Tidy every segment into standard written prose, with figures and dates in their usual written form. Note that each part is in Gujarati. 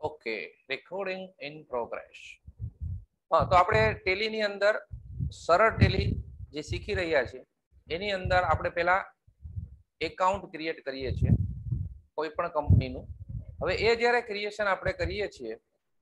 Okay, recording in progress. હા, તો આપણે ટેલીની અંદર સરળ ટેલી જે શીખી રહ્યા છીએ એની અંદર આપણે પહેલા એકાઉન્ટ ક્રિએટ કરીએ છીએ કોઈ પણ કંપનીનું. હવે એ જ્યારે ક્રિએશન આપણે કરીએ છીએ,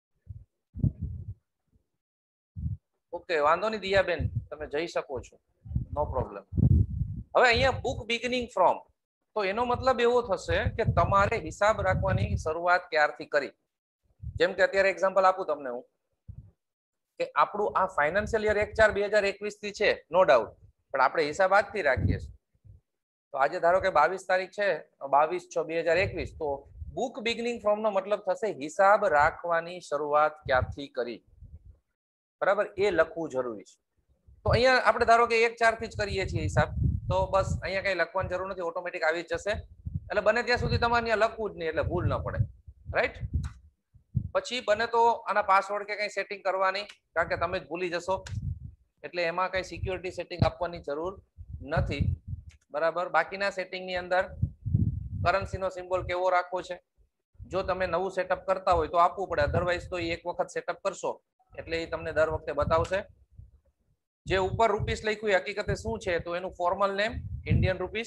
ઓકે, વાંધો નહીં દિયાબેન, તમે જઈ શકો છો, નો પ્રોબ્લેમ. હવે અહીંયા બુક બિગનિંગ ફ્રોમ, તો એનો મતલબ એવો થશે કે તમારે હિસાબ રાખવાની શરૂઆત ક્યારથી કરી. જેમ કે અત્યારે એક્ઝામ્પલ આપું તમને હું, કે આપણું આ ફાઇનાન્શિયલ યર 1/4/2021 થી છે, નો ડાઉટ, પણ આપણે હિસાબ આજથી રાખીએ છીએ. તો આજે ધારો કે 22 તારીખ છે, 22/6/2021, તો બુક બિગનિંગ ફ્રોમ નો મતલબ થશે હિસાબ રાખવાની શરૂઆત ક્યાંથી કરી. બરાબર, એ લખવું જરૂરી છે. તો અહીંયા આપણે ધારો કે 1/4 થી જ કરીએ છીએ હિસાબ, તો બસ અહીંયા કઈ લખવાની જરૂર નથી, ઓટોમેટિક આવી જ જશે. એટલે બને ત્યાં સુધી તમારે અહીંયા લખવું જ નહીં, એટલે ભૂલ ન પડે. રાઈટ. પછી બને તો આના પાસવર્ડ કે કઈ સેટિંગ કરવાની, કારણ કે તમે જ ભૂલી જશો, એટલે એમાં કઈ સિક્યોરિટી સેટિંગ આપવાની જરૂર નથી. બરાબર. બાકીના સેટિંગની અંદર કરન્સીનો સિમ્બોલ કેવો રાખવો છે, જો તમે નવું સેટઅપ કરતા હોય તો આપવું પડે, અધરવાઇઝ તો એક વખત સેટઅપ કરશો એટલે એ તમને દર વખતે બતાવશે. જે ઉપર રૂપીસ લખ્યું એ હકીકતે શું છે, તો એનું formal name Indian rupees.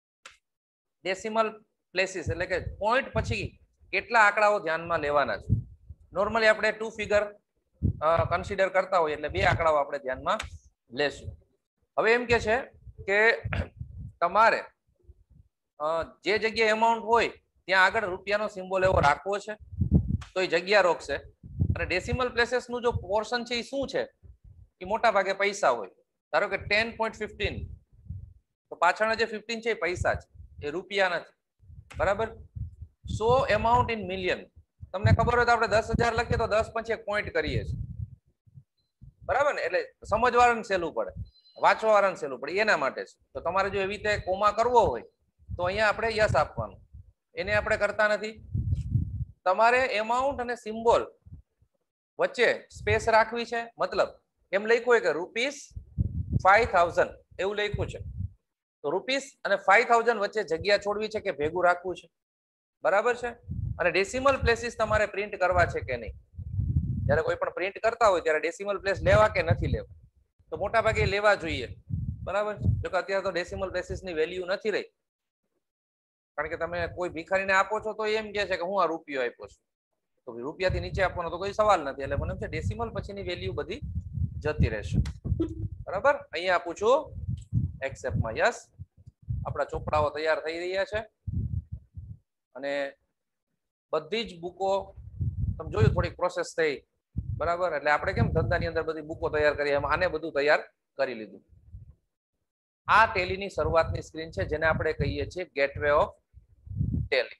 Decimal places એટલે કે પોઈન્ટ પછી કેટલા આંકડાઓ ધ્યાનમાં લેવાના છે. નોર્મલી આપણે 2 ફિગર કન્સિડર કરતા હોય એટલે 2 આંકડાઓ આપણે ધ્યાનમાં લેશું. હવે એમ કે છે કે તમારે જે જગ્યાએ એમાઉન્ટ હોય ત્યાં આગળ રૂપિયાનો સિમ્બોલ એવો રાખવો છે, તો એ જગ્યા રોકશે. અને ડેસિમલ પ્લેસીસ નું જો પોર્શન છે એ શું છે, એ મોટા ભાગે પૈસા હોય. ધારો કે 10.15, તો પાછળના જે 15 છે એ પૈસા છે, એ રૂપિયા નથી. બરાબર. સો એમાઉન્ટ ઇન મિલિયન, તમને ખબર હોય તો આપણે 10,000 લખીએ તો 10 પછી એક પોઈન્ટ કરીએ છીએ. બરાબર ને, એટલે સમજવાળાને સહેલું પડે, વાંચવા વાળાને સહેલું પડે, એના માટે છે. તો તમારે જો એવી રીતે કોમા કરવો હોય તો અહીંયા આપણે યસ આપવાનું, એને આપણે કરતા નથી. તમારે એમાઉન્ટ અને સિમ્બોલ વચ્ચે સ્પેસ રાખવી છે, મતલબ એમ લખ્યું હોય કે ₹5000 એવું લખ્યું છે, તો રૂપીસ અને 5000 વચ્ચે જગ્યા છોડવી છે કે ભેગું રાખવું છે. બરાબર છે. અને ડેસિમલ પ્લેસીસ તમારે પ્રિન્ટ કરવા છે કે નહીં. જ્યારે કોઈ પણ પ્રિન્ટ કરતા હોય ત્યારે ડેસિમલ પ્લેસ લેવા કે નથી લેવા, તો મોટા ભાગે લેવા જોઈએ. બરાબર. જો કે અત્યારે તો ડેસિમલ પ્લેસીસની વેલ્યુ નથી રહી, કારણ કે તમે કોઈ ભિખારીને આપો છો તો એમ કહે છે કે હું આ રૂપિયો આપ્યો છું, તો રૂપિયાથી નીચે આપવાનો તો કોઈ સવાલ નથી. એટલે મને એમ છે ડેસિમલ પછીની વેલ્યુ બધી જતી રહેશે. બરાબર. અહીંયા આપું છું એક્સેપ્ટમાં યસ. આપણા ચોપડાઓ તૈયાર થઈ રહ્યા છે અને બધી જ બુકો તમે જોયું થોડીક પ્રોસેસ થઈ. બરાબર. એટલે આપણે કેમ ધંધાની અંદર બધી બુકો તૈયાર કરી, એમ આને બધું તૈયાર કરી લીધું. આ ટેલીની શરૂઆતની સ્ક્રીન છે, જેને આપણે કહીએ છીએ ગેટવે ઓફ ટેલી.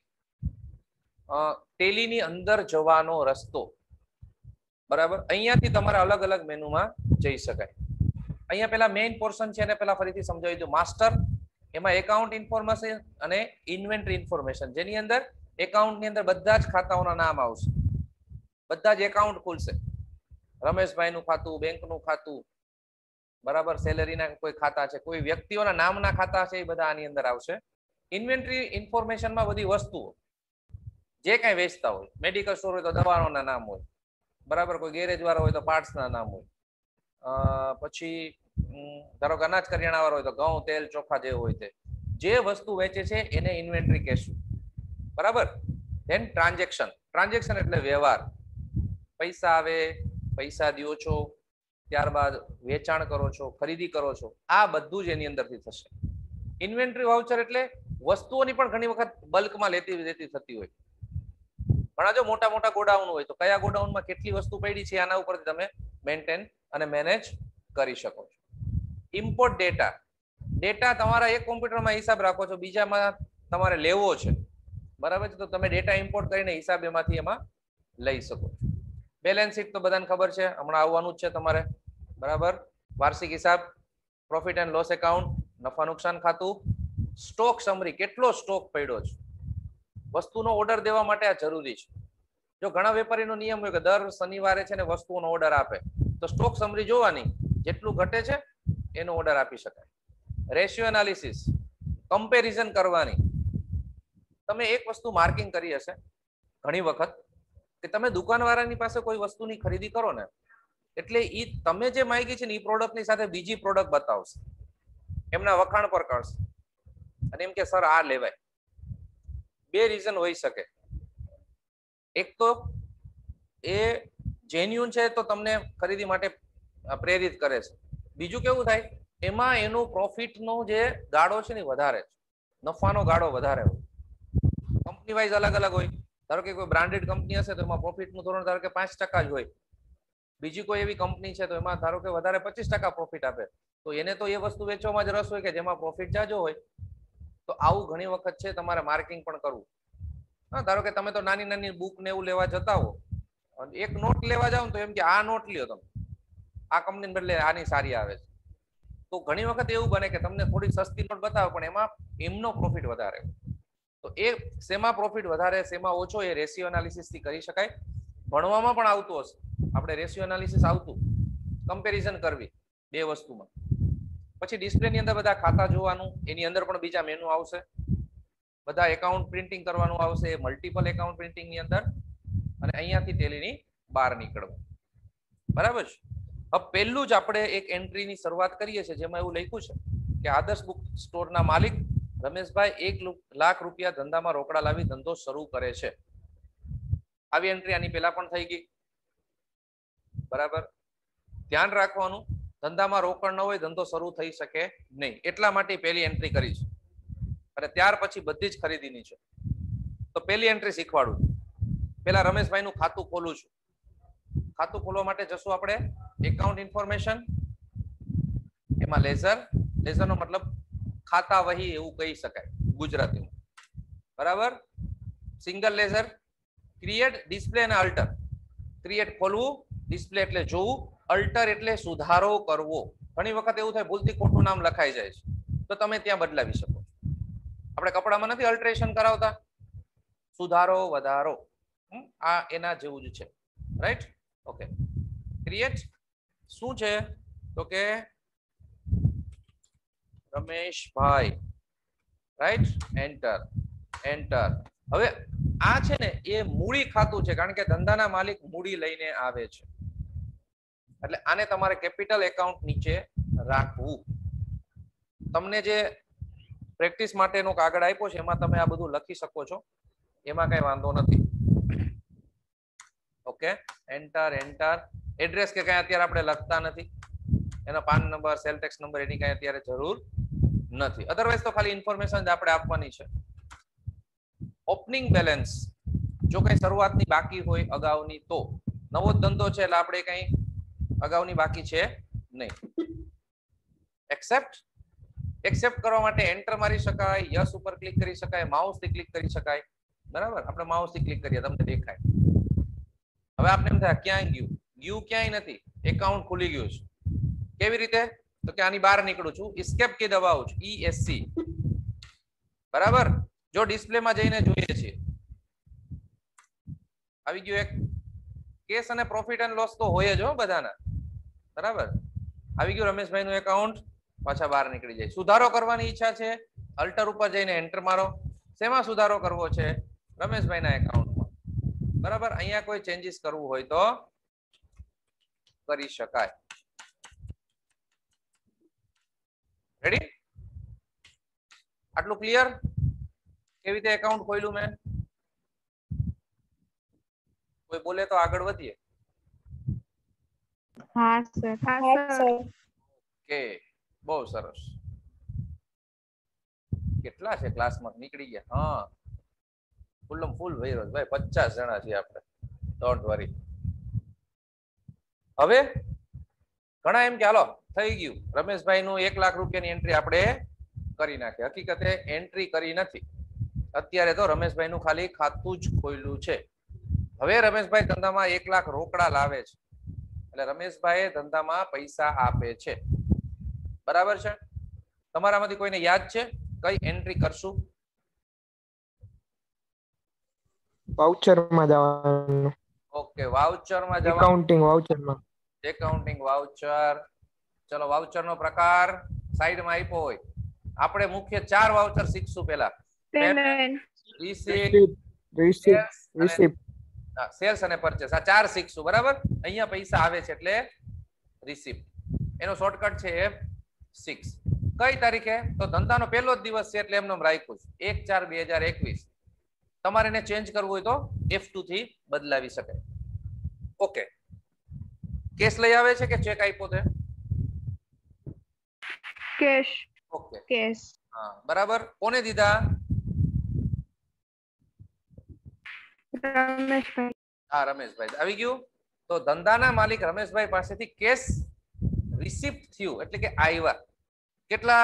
ટેલીની અંદર જવાનો રસ્તો. બરાબર. અહીંયાથી તમારે અલગ અલગ મેનુમાં જઈ શકાય. અહીંયા પેલા મેઇન પોર્શન છે, એને પેલા ફરીથી સમજાવી દઉં. માસ્ટર, એમાં એકાઉન્ટ ઇન્ફોર્મેશન અને ઇન્વેન્ટરી ઇન્ફોર્મેશન, જેની અંદર એકાઉન્ટની અંદર બધા જ ખાતાઓના નામ આવશે, બધા જ એકાઉન્ટ ખુલશે. રમેશભાઈનું ખાતું, બેંકનું ખાતું, બરાબર, સેલેરીના કોઈ ખાતા છે, કોઈ વ્યક્તિઓના નામના ખાતા છે, એ બધા આની અંદર આવશે. ઇન્વેન્ટરી ઇન્ફોર્મેશનમાં બધી વસ્તુઓ જે કાંઈ વેચતા હોય, મેડિકલ સ્ટોર હોય તો દવાઓના નામ હોય, બરાબર, કોઈ ગેરેજ વાળો હોય તો પાર્ટ્સના નામ હોય, પછી ધારો કે અનાજ કરિયાણા વાળો હોય તો ઘઉં, તેલ, ચોખા જે હોય તે જે વસ્તુ વેચે છે એને ઇન્વેન્ટરી કહેશું. બરાબર. Than transaction. ટ્રાન્ઝેક્શન એટલે વ્યવહાર, પૈસા આવે, પૈસા દો છો, ત્યારબાદ વેચાણ કરો છો, ખરીદી કરો છો, આ બધું જ એની અંદરથી થશે. ઇન્વેન્ટરી વાઉચર એટલે વસ્તુઓની પણ ઘણી વખત બલ્કમાં લેતી થતી હોય. ઘણા જો મોટા મોટા ગોડાઉન હોય તો કયા ગોડાઉનમાં કેટલી વસ્તુ પડી છે આના ઉપરથી તમે મેન્ટેન અને મેનેજ કરી શકો છો. Import data. ડેટા તમારા એક કોમ્પ્યુટરમાં હિસાબ રાખો છો, બીજામાં તમારે લેવો છે, બરાબર છે, તો તમે ડેટા ઇમ્પોર્ટ કરીને હિસાબ એમાંથી એમાં લઈ શકો છો. બેલેન્સ શીટ તો બધાને ખબર છે, હમણાં આવવાનું જ છે તમારે. બરાબર. વાર્ષિક હિસાબ, પ્રોફિટ એન્ડ લોસ એકાઉન્ટ, નફા નુકસાન ખાતું, સ્ટોક સમરી, કેટલો સ્ટોક પડ્યો છે, વસ્તુનો ઓર્ડર દેવા માટે આ જરૂરી છે. જો ઘણા વેપારીનો નિયમ હોય કે દર શનિવારે છે ને વસ્તુઓનો ઓર્ડર આપે, તો સ્ટોક સમરી જોવાની, જેટલું ઘટે છે એનો ઓર્ડર આપી શકાય. રેશિયો એનાલિસિસ, કમ્પેરિઝન કરવાની. તમે એક વસ્તુ માર્કિંગ કરી હશે ઘણી વખત, કે તમે દુકાનવાળાની પાસે કોઈ વસ્તુની ખરીદી કરો ને એટલે ઈ તમે જે માંગી છે ને ઈ પ્રોડક્ટની સાથે બીજી પ્રોડક્ટ બતાવશે, એમના વખાણ પર કરશે અને એમ કે સર આ લેવાય. બે રીઝન હોઈ શકે. એક તો એ જેન્યુન છે તો તમને ખરીદી માટે પ્રેરિત કરે છે. બીજું કેવું થાય, એમાં એનો પ્રોફિટનો જે ગાળો છે ને વધારે છે, નફાનો ગાળો વધારે હોય. કંપની વાઇઝ અલગ અલગ હોય. ધારો કે કોઈ બ્રાન્ડેડ કંપની હશે તો એમાં પ્રોફિટનું ધોરણ ધારો કે 5% જ હોય. બીજી કોઈ એવી કંપની છે તો એમાં ધારો કે વધારે 25% પ્રોફિટ આપે, તો એને તો એ વસ્તુ વેચવામાં જ રસ હોય કે જેમાં પ્રોફિટ જાજો હોય. તો આવું ઘણી વખત છે તમારે માર્કિંગ પણ કરવું. હા, ધારો કે તમે તો નાની નાની બુક ને એવું લેવા જતા હો, એક નોટ લેવા જાવ તો એમ કે આ નોટ લ્યો તમે, આ કંપની બદલે આની સારી આવે છે. તો ઘણી વખત એવું બને કે તમને થોડી સસ્તી નોટ બતાવે પણ એમાં એમનો પ્રોફિટ વધારે. તો એ શેમાં પ્રોફિટ વધારે શેમાં ઓછો એ રેશિયો એનાલિસિસ થી કરી શકાય. ભણવામાં પણ આવતું હશે, આપણે રેશિયો એનાલિસિસ આવતું, કમ્પેરિઝન કરવી બે વસ્તુમાં. પછી ડિસ્પ્લે ની અંદર બધા ખાતા જોવાનું, એની અંદર પણ બીજા મેનુ આવશે, બધા એકાઉન્ટ પ્રિન્ટિંગ કરવાનું આવશે, મલ્ટિપલ એકાઉન્ટ પ્રિન્ટિંગ ની અંદર, અને અહીંયાથી ટેલીની બહાર નીકળવું. બરાબર છે. હવે પહેલું જ આપણે એક એન્ટ્રીની શરૂઆત કરીએ છીએ જેમાં એવું લખ્યું છે કે આદર્શ બુક સ્ટોરના માલિક રમેશભાઈ 1 લાખ રૂપિયા ધંધામાં રોકડા લાવી ધંધો શરૂ કરે છે. આવી એન્ટ્રી આની પહેલા પણ થઈ ગઈ. બરાબર. ધ્યાન રાખવાનું, ધંધામાં રોકડ ન હોય ધંધો શરૂ થઈ શકે નહીં, એટલા માટે પહેલી એન્ટ્રી કરી છે. અને ત્યાર પછી બધી જ ખરીદીની છે. તો પહેલી એન્ટ્રી શીખવાડું. પેલા રમેશભાઈ નું ખાતું ખોલું છું. ખાતું ખોલવા માટે જશું આપણે એકાઉન્ટ ઇન્ફોર્મેશન, એમાં લેઝર, લેઝરનો મતલબ ખાતા વહી એવું કહી શકાય ગુજરાતીમાં. બરાબર. સિંગલ લેઝર, ક્રિએટ, ડિસ્પ્લે અને અલ્ટર. ક્રિએટ ખોલવું, ડિસ્પ્લે એટલે જોવું, અલ્ટર એટલે સુધારો કરવો. ઘણી વખત એવું થાય ભૂલથી ખોટું નામ લખાઈ જાય છે તો તમે ત્યાં બદલાવી શકો. આપણે કપડામાં નથી અલ્ટરેશન કરાવતા, સુધારો વધારો, આ એના જેવું જ છે. રાઈટ? ઓકે. ક્રિએટ શું છે તો કે રમેશભાઈ, રાઈટ? Enter, enter. હવે આ છે ને એ મૂડી ખાતું છે, કારણ કે ધંધાના માલિક મૂડી લઈને આવે છે, એટલે આને તમારે કેપિટલ એકાઉન્ટ નીચે રાખવું. તમને જે પ્રેક્ટિસ માટેનો કાગળ આપ્યો છે એમાં તમે આ બધું લખી શકો છો, એમાં કઈ વાંધો નથી. ઓકે. Enter, enter. એડ્રેસ કે કઈ અત્યારે આપણે લખતા નથી, એનો PAN number, sale tax number એની કઈ અત્યારે જરૂર નથી. અધરવાઇઝ તો ખાલી ઇન્ફોર્મેશન જ આપણે આપવાની છે. ઓપનિંગ બેલેન્સ, જો કઈ શરૂઆતની બાકી હોય અગાઉની તો, નવો ધંધો છે એટલે આપણે કઈ અગાઉની બાકી છે નહીં. એક્સેપ્ટ, એક્સેપ્ટ કરવા માટે એન્ટર મારી શકાય, યસ ઉપર ક્લિક કરી શકાય, માઉસ થી ક્લિક કરી શકાય. બરાબર. આપણે માઉસ થી ક્લિક કરીએ તમને દેખાય. હવે આપણે એમ થાય ક્યાંય ગયું, ગયું ક્યાંય નથી, એકાઉન્ટ ખુલી ગયું છે. કેવી રીતે તો કે આની બહાર નીકળું છું, એસ્કેપ કી દબાવું છું, ESC. બરાબર. જો ડિસ્પ્લેમાં જઈને જોઈએ છીએ, આવી ગયું એક કેસ અને પ્રોફિટ એન્ડ લોસ તો હોય જ હો બધાના. બરાબર. આવી ગયું રમેશભાઈ નું એકાઉન્ટ, પાછા બહાર નીકળી જાય. સુધારો કરવાની ઈચ્છા છે, અલ્ટર ઉપર જઈને એન્ટર મારો. શેમાં સુધારો કરવો છે? રમેશભાઈના એકાઉન્ટમાં. બરાબર. અહીંયા કોઈ ચેન્જીસ કરવું હોય તો કરી શકાય. રેડી? આટલું ક્લિયર? કેવી રીતે એકાઉન્ટ ખોલ્યું મેં? કોઈ બોલે તો આગળ વધીએ. હા સર. હા સર. ઓકે, બહુ સરસ. કેટલા છે ક્લાસમાં? નીકળી ગયા? હા, ફૂલમ ફૂલ ભર્યો ભાઈ, 50 જણા છીએ આપણે. Don't worry. હવે ઘણા એમ કે હાલો થઈ ગયું, રમેશભાઈ નું 1 લાખ રૂપિયાની એન્ટ્રી આપણે કરી નાખી. હકીકતે એન્ટ્રી કરી નથી. અત્યારે તો રમેશભાઈ નું ખાલી ખાતું જ ખોલ્યું છે. હવે રમેશભાઈ ધંધામાં 1 લાખ રોકડા લાવે છે, એટલે રમેશભાઈ ધંધામાં પૈસા આપે છે. બરાબર છે? તમારામાંથી કોઈને યાદ છે કઈ એન્ટ્રી કરશું? વાઉચરમાં જવાનું. ઓકે, વાઉચરમાં જવાનું. એકાઉન્ટિંગ વાઉચરમાં. Accounting voucher. ચલો, વાઉચર નો પ્રકાર સાઈડમાં આપ્યો હોય. આપણે મુખ્ય 4 વાઉચર શીખશું. પહેલા પેમેન્ટ, રિસીપ્ટ, રિસીપ્ટ. સેલ્સ અને પરચેસ આ 4 શીખશું બરાબર. અહીંયા પૈસા આવે છે એટલે રિસીપ્ટ. એનો શોર્ટકટ છે F6. કઈ તારીખે? તો ધંધાનો પહેલો જ દિવસ છે એટલે એમને રાખ્યું છે 1/4/2021. તમારે એને ચેન્જ કરવું હોય તો F2 થી બદલાવી શકાય. ઓકે. કેશ લઈ આવે છે કે ચેક આપ્યો છે? કેશ. ઓકે. કેશ. હા બરાબર. કોને દીધા? રમેશભાઈ. હા રમેશભાઈ આવી ગયું. તો ધંધાના માલિક રમેશભાઈ પાસેથી કેશ રિસીપ્ટ થયું એટલે કે આવ્યા. કેટલા?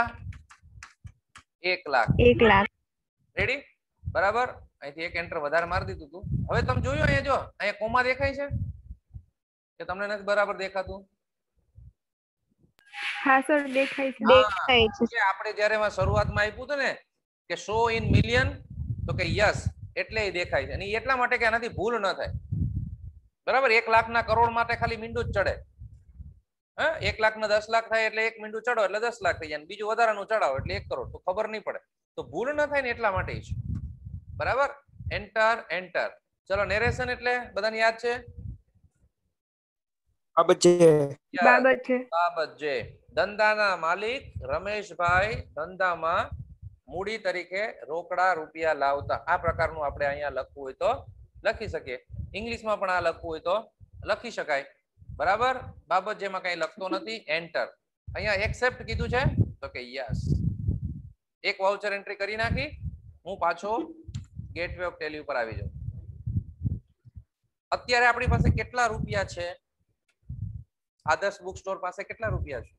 1 લાખ. 1 લાખ. રેડી? બરાબર. અહીંથી એક એન્ટર વધારે મારી દીધું હતું. હવે તમે જોયું અહીંયા જો અહીંયા કોમા દેખાય છે કે તમને નથી બરાબર દેખાતું? હા સર દેખાય છે. દેખાય છે. કે આપણે જ્યારે શરૂઆતમાં આપ્યું હતું ને કે શો ઇન મિલિયન તો કે યસ એટલે એ દેખાય છે. અને એટલા માટે કે આનાથી ભૂલ ન થાય. બરાબર. 1 લાખના કરોડ માટે ખાલી મીંડું જ ચડે. હા 1 લાખના 10 લાખ થાય એટલે એક મીંડું ચડો એટલે 10 લાખ થઈ જાય. બીજું વધારાનું ચડાવો એટલે 1 કરોડ. તો ખબર નહીં પડે. તો ભૂલ ન થાય ને એટલા માટે છે. બરાબર. Enter enter. ચલો નેરેશન એટલે બધાને યાદ છે? બાબત છે. બાબત છે. ધંધાના માલિક રમેશભાઈ ધંધામાં મૂડી તરીકે રોકડા રૂપિયા લાવતા. આ પ્રકારનું આપણે અહીંયા લખવું હોય તો લખી શકીએ. ઇંગ્લિશમાં પણ આ લખવું હોય તો લખી શકાય. બરાબર. બાબત જેમાં કઈ લખતો નથી. એન્ટર. અહીંયા એક્સેપ્ટ કીધું છે તો કે યસ. એક વાઉચર એન્ટ્રી કરી નાખી. હું પાછો ગેટવે ઓફ ટેલી ઉપર આવી જાઉં. અત્યારે આપણી પાસે કેટલા રૂપિયા છે? આદર્શ બુક સ્ટોર પાસે કેટલા રૂપિયા છે?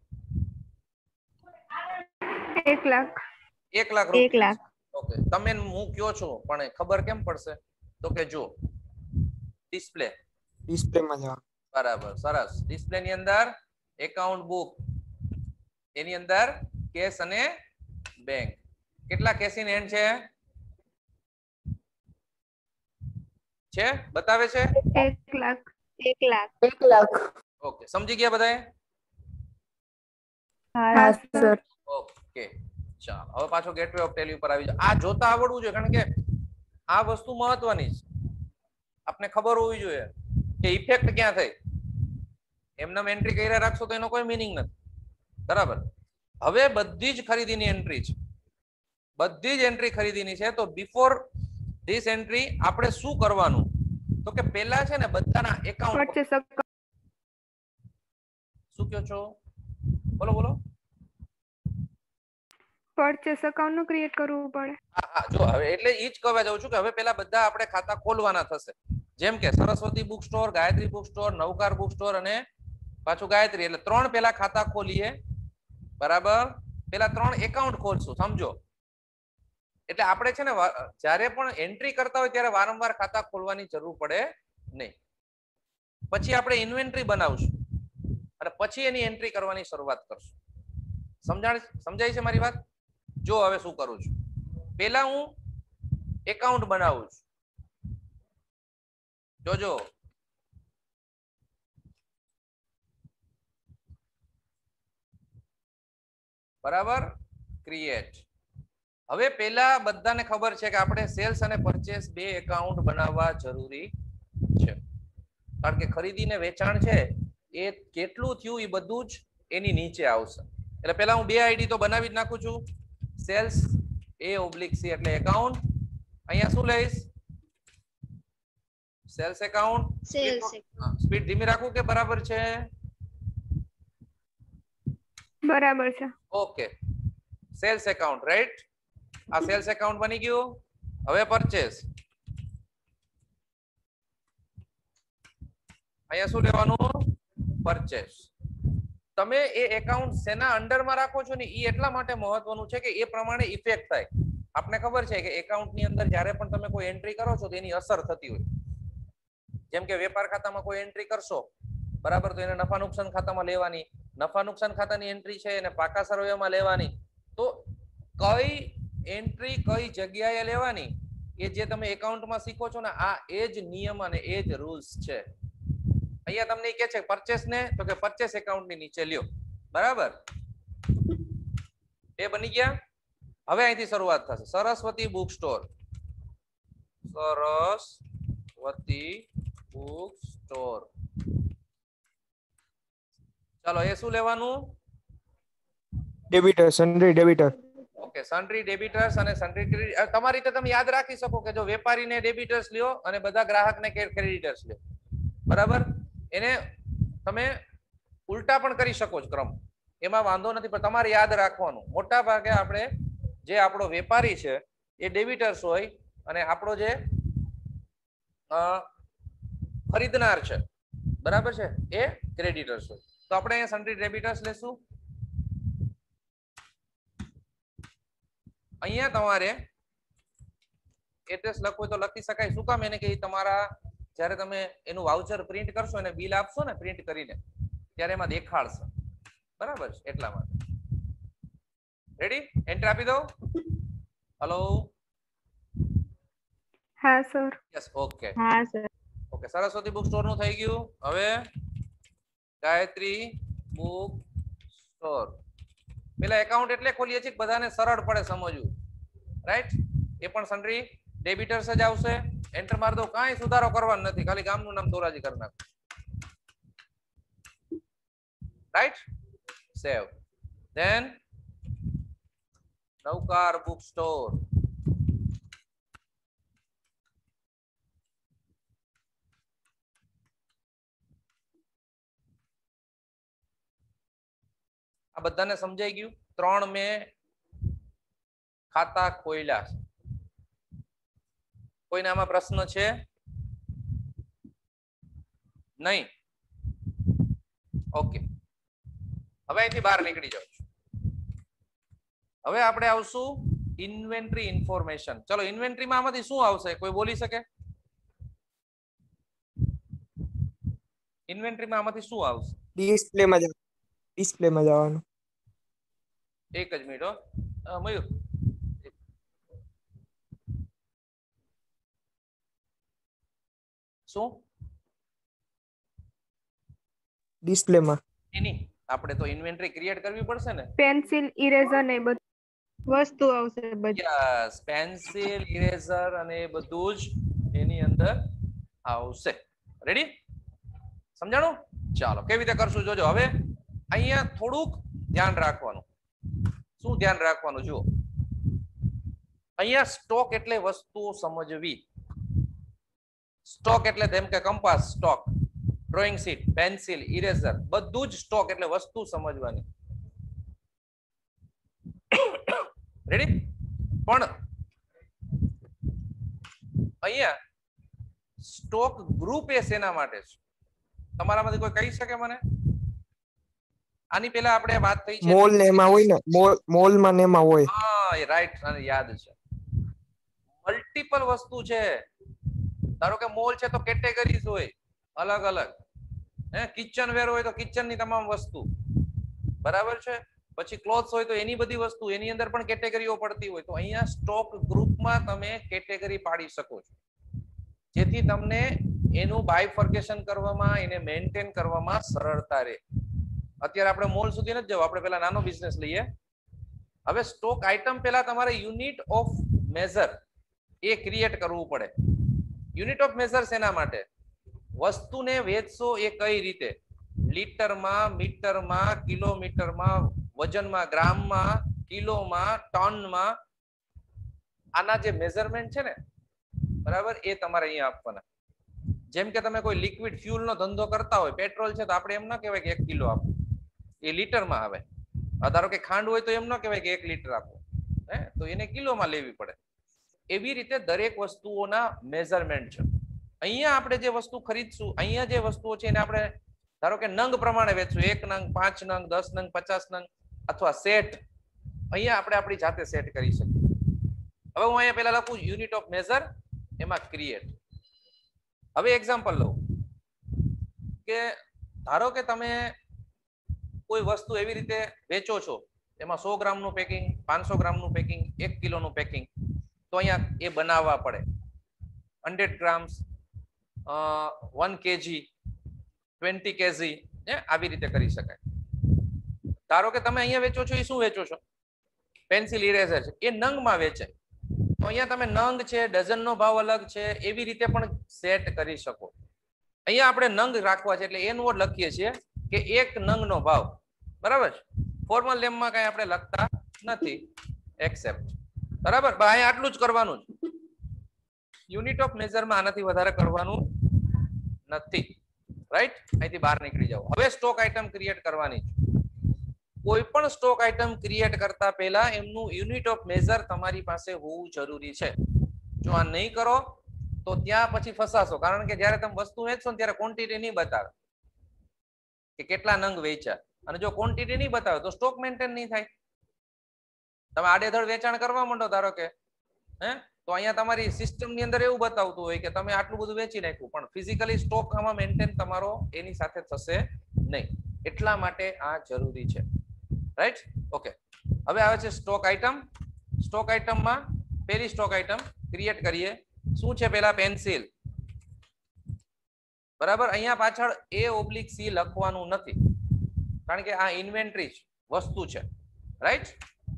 1 લાખ. 1 લાખ રૂપિયા. ઓકે. તમે હું કયો છો પણ ખબર કેમ પડશે? તો કે જો ડિસ્પ્લેમાં જાઓ. બરાબર. સરસ. ડિસ્પ્લે ની અંદર એકાઉન્ટ બુક, એની અંદર કેશ અને બેંક. કેટલા કેશ ઇન હેન્ડ છે? બતાવે છે 1 લાખ. 1 લાખ. 1 લાખ. ઓકે. સમજી ગયા બધાએ? હા સર. ઓકે. ચાલો હવે પાછો ગેટવે ઓફ ટેલી ઉપર આવી જાઓ. આ જોતા આવડવું જોઈએ કારણ કે આ વસ્તુ મહત્વની છે. આપને ખબર હોવી જોઈએ કે ઇફેક્ટ ક્યાં થઈ. એમને એન્ટ્રી કર્યા રાખશો તો એનો કોઈ મીનિંગ નથી. બરાબર. હવે બધી જ ખરીદીની એન્ટ્રી છે. બધી જ એન્ટ્રી ખરીદીની છે. તો બિફોર ધીસ એન્ટ્રી આપણે શું કરવાનું? તો કે પહેલા છે ને બધાના એકાઉન્ટ. શું કહો છો? બોલો બોલો. પરચેસ એકાઉન્ટ નું ક્રિએટ કરવું પડે. હા જો હવે એટલે ઈ જ કહેવા જાઉં છું કે હવે પેલા બધા આપણે ખાતા ખોલવાના થશે. જેમ કે Saraswati book store, Gayatri book store, Navkar book store અને પાછું ગાયત્રી. એટલે 3 પેલા ખાતા ખોલીએ. બરાબર. પેલા 3 એકાઉન્ટ ખોલશું. સમજો. એટલે આપણે છે ને જ્યારે પણ એન્ટ્રી કરતા હોય ત્યારે વારંવાર ખાતા ખોલવાની જરૂર પડે નહીં. પછી આપણે ઇન્વેન્ટરી બનાવશું અને પછી એની એન્ટ્રી કરવાની શરૂઆત કરશું. સમજાય છે મારી વાત? જો હવે શું કરું છું? પહેલા હું એકાઉન્ટ બનાવું છું. જોજો. બરાબર. ક્રિએટ. હવે પહેલા બધાને ખબર છે કે આપણે સેલ્સ અને પરચેસ 2 એકાઉન્ટ બનાવવા જરૂરી છે. કારણ કે ખરીદી ને વેચાણ છે એ કેટલું થયું એ બધું જ એની નીચે આવશે. એટલે પહેલા હું 2 આઈડી તો બનાવી જ નાખું છું. સેલ્સ A/C એટલે એકાઉન્ટ. અહીંયા શું લઈશ? Sales account. સ્પીડ ધીમી રાખું કે બરાબર છે? બરાબર છે. ઓકે. Sales account right. આ સેલ્સ એકાઉન્ટ બની ગયું. હવે પરચેસ. અહીંયા શું લેવાનું? પરચેસ. તમે એ એકાઉન્ટ શેના અંડરમાં રાખો છો ને એ એટલા માટે મહત્વનું છે કે એ પ્રમાણે ઇફેક્ટ થાય. આપને ખબર છે કે એકાઉન્ટની અંદર જ્યારે પણ તમે કોઈ એન્ટ્રી કરો છો તો એની અસર થતી હોય. જેમ કે વેપાર ખાતામાં કોઈ એન્ટ્રી કરશો બરાબર તો એને નફા નુકસાન ખાતામાં લેવાની. નફા નુકસાન ખાતાની એન્ટ્રી છે એને પાકા સરવૈયામાં લેવાની. તો કઈ એન્ટ્રી કઈ જગ્યાએ લેવાની એ જે તમે એકાઉન્ટમાં શીખો છો ને આ એ જ નિયમ અને એ જ રૂલ્સ છે. અહીંયા તમને કે છે પરચેસ ને તો કે પરચેસ એકાઉન્ટ ની નીચે લ્યો. બરાબર. એ બની ગયા. હવે અહીંથી શરૂઆત થશે. Saraswati book store. Saraswati book store. ચાલો એ શું લેવાનું? ડેબિટર સન્ડ્રી ડેબિટર ઓકે, સન્ડ્રી ડેબિટર્સ અને સન્ડ્રી તમારી રીતે તમે યાદ રાખી શકો કે જો વેપારીને ડેબિટર્સ લ્યો અને બધા ગ્રાહકને ક્રેડિટર્સ લ્યો, બરાબર. એને તમે ઉલટા પણ કરી શકો છો ક્રમ, એમાં વાંધો નથી, પણ તમારે યાદ રાખવાનું મોટા ભાગે આપણે જે આપણો વેપારી છે એ ડેબિટર્સ હોય અને આપણો જે ખરીદનાર છે, બરાબર છે, એ ક્રેડિટર્સ હોય. તો આપણે અહીંયા સન્ડ્રી ડેબિટર્સ લેશું. અહીંયા તમારે એડ્રેસ લખવું હોય તો લખી શકાય. શું કામ? એને કે તમારા જ્યારે તમે એનું વાઉચર પ્રિન્ટ કરશો અને બિલ આપશો ને પ્રિન્ટ કરીને ત્યારે એમાં દેખાડશે, બરાબર છે, એટલા માટે. રેડી? એન્ટર આપી દો. હેલો. હા સર. Yes, okay. હા sir okay, Saraswati book store નું થઈ ગયું. હવે ગાયત્રી બુક સ્ટોર. પેલા એકાઉન્ટ એટલે ખોલીએ છીએ બધાને સરળ પડે સમજવું, રાઈટ? એ પણ સન્ડ્રી ડેબિટર્સ જ આવશે. એન્ટર માર દો, કાંઈ સુધારો કરવાનો નથી, ખાલી ગામનું નામ ધોરાજી કરી નાખો, right? Save. Then Navkar book store. આ બધાને સમજાઈ ગયું? 3 મે ખાતા ખોલ્યા. કોઈને આમાં પ્રશ્ન છે? નહીં? ઓકે, હવે અહીંથી બહાર નીકળી જાઉં છું. હવે આપણે આવશું ઇન્વેન્ટરી ઇન્ફોર્મેશન. ચલો, ઇન્વેન્ટરીમાં આમાંથી શું આવશે? કોઈ બોલી શકે? ઇન્વેન્ટરીમાં આમાંથી શું આવશે? ડિસ્પ્લેમાં જવાનું. એક જ મિનિટ હો મયુર. શું? ડિસ્પ્લેમાં એની આપણે તો ઇન્વેન્ટરી ક્રિએટ કરવી પડશે ને. પેન્સિલ ઇરેઝર ને બધું વસ્તુ આવશે બધી. યસ, પેન્સિલ ઇરેઝર અને એ બધું જ એની અંદર આવશે. રેડી? સમજાણું? ચાલો, કેવી રીતે કરશું જોજો. હવે અહીંયા થોડુંક ધ્યાન રાખવાનું. શું ધ્યાન રાખવાનું? જુઓ, અહીંયા સ્ટોક એટલે વસ્તુઓ સમજવી. સ્ટોક એટલે જેમ કે compass stock, drawing sheet, pencil, eraser, બધું જ સ્ટોક એટલે વસ્તુ સમજવાની. રેડી? પણ અહીંયા સ્ટોક ગ્રુપ એ શેના માટે છે? તમારામાંથી કોઈ કહી શકે મને? આની પહેલા આપણે વાત થઈ છે. મોલ ને એમાં હોય ને, મોલમાં ને એમાં હોય. હા, એ રાઈટ, અને યાદ છે. મલ્ટીપલ વસ્તુ છે. ધારો કે મોલ છે તો કેટેગરીઝ હોય અલગ અલગ. કિચન વેર હોય તો કિચન ની તમામ વસ્તુ, બરાબર છે. પછી ક્લોથ્સ હોય તો એની બધી વસ્તુ, એની અંદર પણ કેટેગરીઓ પડતી હોય. તો અહીંયા સ્ટોક ગ્રુપમાં તમે કેટેગરી પાડી શકો છો, જેથી તમને એનું બાયફર્કેશન કરવામાં, એને મેન્ટેન કરવામાં સરળતા રહે. અત્યારે આપણે મોલ સુધી નથી જવું, આપણે પેલા નાનો બિઝનેસ લઈએ. હવે સ્ટોક આઇટમ પહેલા તમારે યુનિટ ઓફ મેઝર એ ક્રિએટ કરવું પડે. યુનિટ ઓફ મેઝર શેના માટે? વસ્તુને વેચશો એ કઈ રીતે? લીટરમાં, મીટરમાં, કિલોમીટરમાં, વજનમાં, ગ્રામમાં, કિલોમાં, ટનમાં. આના જે મેઝરમેન્ટ છે ને, બરાબર, એ તમારે અહીંયા આપવાના. જેમ કે તમે કોઈ લિક્વિડ ફ્યુલ નો ધંધો કરતા હોય, પેટ્રોલ છે તો આપણે એમ ના કહેવાય કે 1 કિલો આપો, એ લીટરમાં આવે. ધારો કે ખાંડ હોય તો એમ ના કહેવાય કે 1 લીટર આપો, તો એને કિલોમાં લેવી પડે. એવી રીતે દરેક વસ્તુઓના મેઝરમેન્ટ છે. અહીંયા આપણે જે વસ્તુ ખરીદશું, અહીંયા જે વસ્તુઓ છે એને આપણે ધારો કે નંગ પ્રમાણે વેચશું. 1 નંગ, 5 નંગ, 10 નંગ, 50 નંગ, અથવા સેટ. અહીંયા આપણે આપણી જાતે સેટ કરી શકીએ. હવે હું અહીંયા પહેલા લખું યુનિટ ઓફ મેઝર, એમાં ક્રિએટ. હવે એક્ઝામ્પલ લઉં કે ધારો કે તમે કોઈ વસ્તુ એવી રીતે વેચો છો, એમાં 100 ગ્રામનું પેકિંગ, 500 ગ્રામનું પેકિંગ, 1 કિલોનું પેકિંગ. તો અહીંયા એ બનાવવા પડે. 100 ગ્રામ્સ, 1 કેજી, 20 કેજી, આવી રીતે કરી શકાય. ધારો કે તમે અહીંયા વેચો છો, એ શું વેચો છો? પેન્સિલ ઇરેઝર છે, એ નંગમાં વેચે. તો અહીંયા તમે નંગ છે, ડઝનનો ભાવ અલગ છે, એવી રીતે પણ સેટ કરી શકો. અહીંયા આપણે નંગ રાખવા છે એટલે એન વર્ડ લખીએ છીએ કે એક નંગનો ભાવ, બરાબર છે. ફોર્મલ નેમમાં કઈ આપણે લખતા નથી એક્સેપ્ટ, બરાબર. અહીંયા આટલું જ કરવાનું છે. યુનિટ ઓફ મેઝરમાં આનાથી વધારે કરવાનું નથી, રાઈટ. અહીંથી બહાર નીકળી જાઓ. હવે સ્ટોક આઇટમ ક્રિએટ કરવાની છે. કોઈ પણ સ્ટોક આઇટમ ક્રિએટ કરતા પહેલા એમનું યુનિટ ઓફ મેઝર તમારી પાસે હોવું જરૂરી છે. જો આ નહીં કરો તો ત્યાં પછી ફસાશો, કારણ કે જ્યારે તમે વસ્તુ વેચશો ને ત્યારે ક્વોન્ટિટી નહીં બતાવે કે કેટલા નંગ વેચ્યા, અને જો ક્વોન્ટિટી નહીં બતાવે તો સ્ટોક મેન્ટેન નહીં થાય. તમે આડેધડ વેચાણ કરવા માંડો ધારો કે તો અહીંયા તમારી સિસ્ટમ ની અંદર એવું બતાવતું હોય કે તમે આટલું બધું વેચી નાખ્યું, પણ ફિઝિકલી સ્ટોક આમાં મેન્ટેન તમારો એની સાથે થશે નહીં. એટલા માટે આ જરૂરી છે, રાઈટ. ઓકે, હવે આવે છે સ્ટોક આઇટમ. સ્ટોક આઇટમમાં પહેલી સ્ટોક આઇટમ ક્રિએટ કરીએ. શું છે? પહેલા પેન્સિલ, બરાબર. અહીંયા પાછળ A/C લખવાનું નથી, કારણ કે આ ઇન્વેન્ટરી વસ્તુ છે, રાઈટ.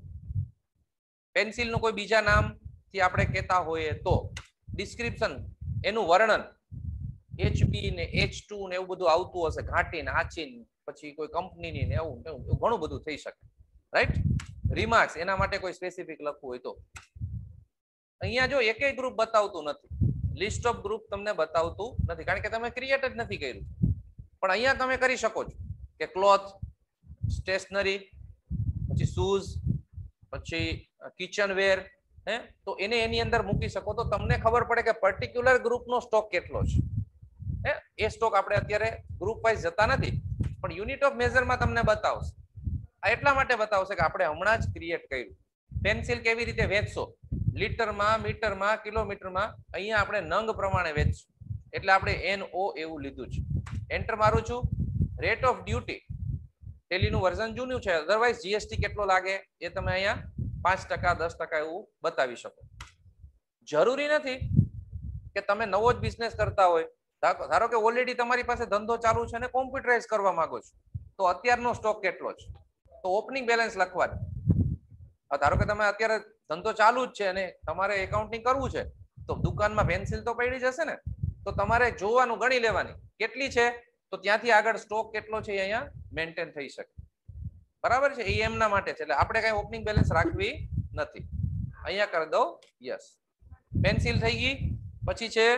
પેન્સિલ નું કોઈ બીજા નામ થી આપણે કહેતા હોઈએ તો ડિસ્ક્રિપ્શન, એનું વર્ણન HB ને H2 ને એવું બધું આવતું હશે, ઘાટીને આચીન, પછી કોઈ કંપનીની ને એવું ઘણું બધું થઈ શકે, રાઈટ. રિમાર્ક્સ, એના માટે કોઈ સ્પેસિફિક લખવું હોય તો. અહીંયા જો એકેય ગ્રુપ બતાવતું નથી, લિસ્ટ ઓફ ગ્રુપ તમને બતાવતું નથી, કારણ કે તમે ક્રિએટ જ નથી કર્યું. પણ અહીંયા તમે કરી શકો છો કે ક્લોથ, સ્ટેશનરી, પછી શૂઝ, પછી કિચન વેર, તો એને એની અંદર મૂકી શકો તો તમને ખબર પડે કે પર્ટિક્યુલર ગ્રુપનો સ્ટોક કેટલો છે. એ સ્ટોક આપણે અત્યારે ગ્રુપ વાઇઝ જતા નથી, પણ યુનિટ ઓફ મેઝરમાં તમને બતાવશે. આ એટલા માટે બતાવશે કે આપણે હમણાં જ ક્રિએટ કર્યું. પેન્સિલ કેવી રીતે વેચશો? લીટરમાં, મીટરમાં, કિલોમીટરમાં. અહીંયા આપણે નંગ પ્રમાણે વેચશું, એટલે આપણે NO એવું લીધું છે. એન્ટર મારું છું. રેટ ઓફ ડ્યુટી ટેલીનું વર્ઝન જૂનું છે, અધરવાઇઝ GST કેટલો લાગે એ તમે અહીંયા 5%, 10% એવું બતાવી શકો. જરૂરી નથી કે તમે નવો જ બિઝનેસ કરતા હોય. ધારો કે ઓલરેડી તમારી પાસે ધંધો ચાલુ છે અને કોમ્પ્યુટરાઇઝ કરવા માંગો છો, તો અત્યારનો સ્ટોક કેટલો છે તો ઓપનિંગ બેલેન્સ લખવાનું. ધારો કે તમે અત્યારે ધંધો ચાલુ જ છે અને તમારે એકાઉન્ટિંગ કરવું છે, તો દુકાનમાં પેન્સિલ તો પડી જશે ને, તો તમારે જોવાનું, ગણી લેવાની કેટલી છે, તો ત્યાંથી આગળ સ્ટોક કેટલો છે અહીંયા મેન્ટેન થઈ શકે, બરાબર છે. એ એમના માટે છે, એટલે આપણે કઈ ઓપનિંગ બેલેન્સ રાખવી નથી. અહીંયા કરી દો યસ. પેન્સિલ થઈ ગઈ. પછી છે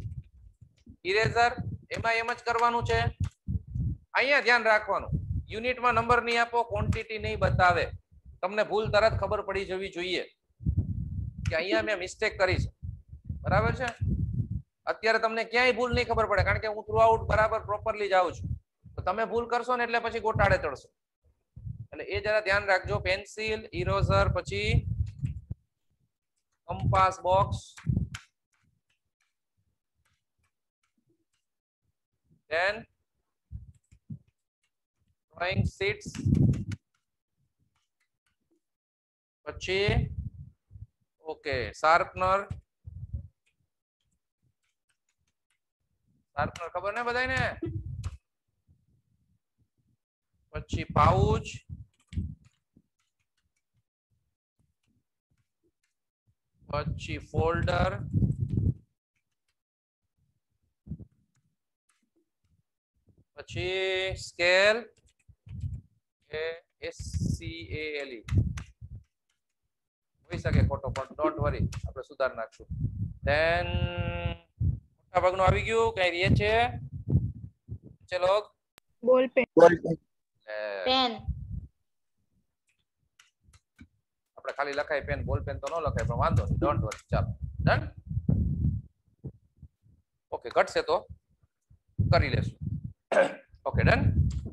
ઇરેઝર, એમાં એમ જ કરવાનું છે. અહીંયા ધ્યાન રાખવાનું, યુનિટમાં નંબર નહીં આપો, ક્વોન્ટિટી નહીં બતાવે. તમને ભૂલ તરત ખબર પડી જવી જોઈએ કે અહીંયા મેં મિસ્ટેક કરી છે, બરાબર છે. અત્યારે તમને ક્યાંય ભૂલ નહીં ખબર પડે, કારણ કે હું થ્રુ આઉટ બરાબર પ્રોપરલી જાઉં છું. તો તમે ભૂલ કરશો ને એટલે પછી ગોટાળે ચડશો, એટલે એ જરા ધ્યાન રાખજો. પેન્સિલ, ઇરેઝર, પછી compass box, then drawing sheets, પછી ઓકે શાર્પનર. શાર્પનર ખબર ને બધાને. પછી પાઉચ, પછી ફોલ્ડર, પછી સ્કેલ, SCALE હોઈ શકે ખોટો, પણ ડોન્ટ વરી, આપણે સુધાર નાખશું. ધેન મોટા ભાગનું આવી ગયું. કઈ રહે છે? ચલો બોલ પેન. પેન. આપણે ખાલી લખાય પેન, બોલ પેન તો ન લખાય, પણ વાંધો નહીં, ડોન્ટ વરી. ચાલો ડન. ઓકે, ઘટશે તો કરી લેશું. Okay done.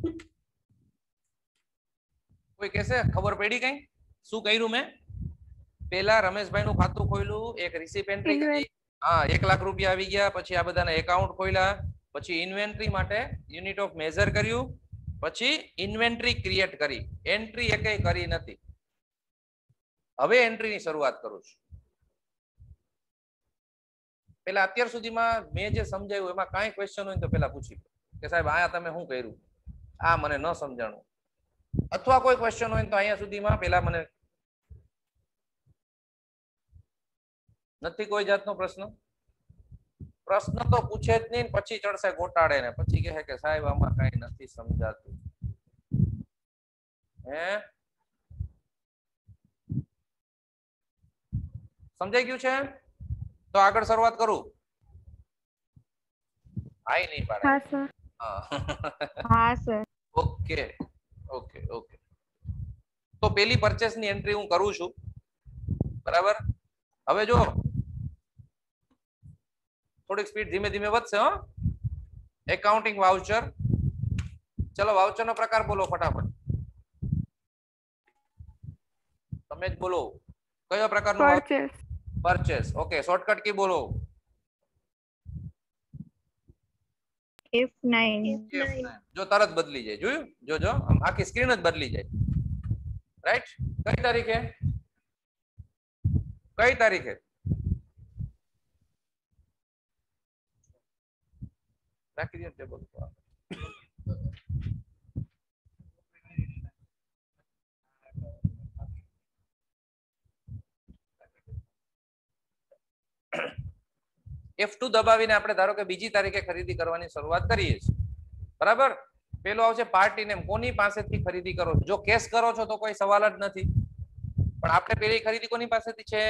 કોઈ કહેશે ખબર પડી કઈ શું કર્યું મેં? પેલા રમેશભાઈ નું ખાતું ખોલ્યું, એક રિસીપ એન્ટ્રી કરી, હા 1 લાખ રૂપિયા આવી ગયા. પછી આ બધાના એકાઉન્ટ ખોલ્યા, પછી ઇન્વેન્ટરી માટે યુનિટ ઓફ મેઝર કર્યું, પછી ઇન્વેન્ટરી ક્રિએટ કરી. એન્ટ્રી એકેય કરી નથી. હવે એન્ટ્રીની શરૂઆત કરું છું. પેલા અત્યાર સુધીમાં મેં જે સમજાવ્યું એમાં કાંઈ ક્વેશ્ચન હોય તો પેલા પૂછી કે સાહેબ આયા તમે શું કર્યું, આ મને ન સમજાણું, અથવા કોઈ ક્વેશ્ચન હોય તો અહીંયા સુધીમાં પેલા મને નથી કોઈ જાતનો પ્રશ્ન? પ્રશ્ન તો પૂછે જ નહીં, પછી ચડશે ગોટાળે ને પછી કહે કે સાહેબ આમાં કઈ નથી સમજાતું. હે સમજાઈ ગયું છે? તો આગળ શરૂઆત કરું. આઈ નહીં પાડે. હા સર. હા સર. Okay okay okay. તો પેલી પરચેસ ની એન્ટ્રી હું કરું છું, બરાબર. હવે જો થોડીક સ્પીડ ધીમે ધીમે વધશે. હો, એકાઉન્ટિંગ વાઉચર. ચલો વાઉચર નો પ્રકાર બોલો ફટાફટ. તમે જ બોલો કયો પ્રકારનો purchase. Purchase. Okay, shortcut key બોલો. F9. જો તરત બદલી જાય, જોયું? જોજો આમ આખી સ્ક્રીન જ બદલી જાય. રાઈટ? કઈ તારીખે? કઈ તારીખે? રાખી દે ટેબલ પર. F2 દબાવીને આપણે ધારો કે બીજી તારીખે ખરીદી કરવાની શરૂઆત કરીએ છીએ, બરાબર. પેલો આવશે પાર્ટી નેમ. કોની પાસેથી ખરીદી કરો છો? જો કેશ કરો છો તો કોઈ સવાલ જ નથી, પણ આપણે પેલી ખરીદી કોની પાસેથી છે?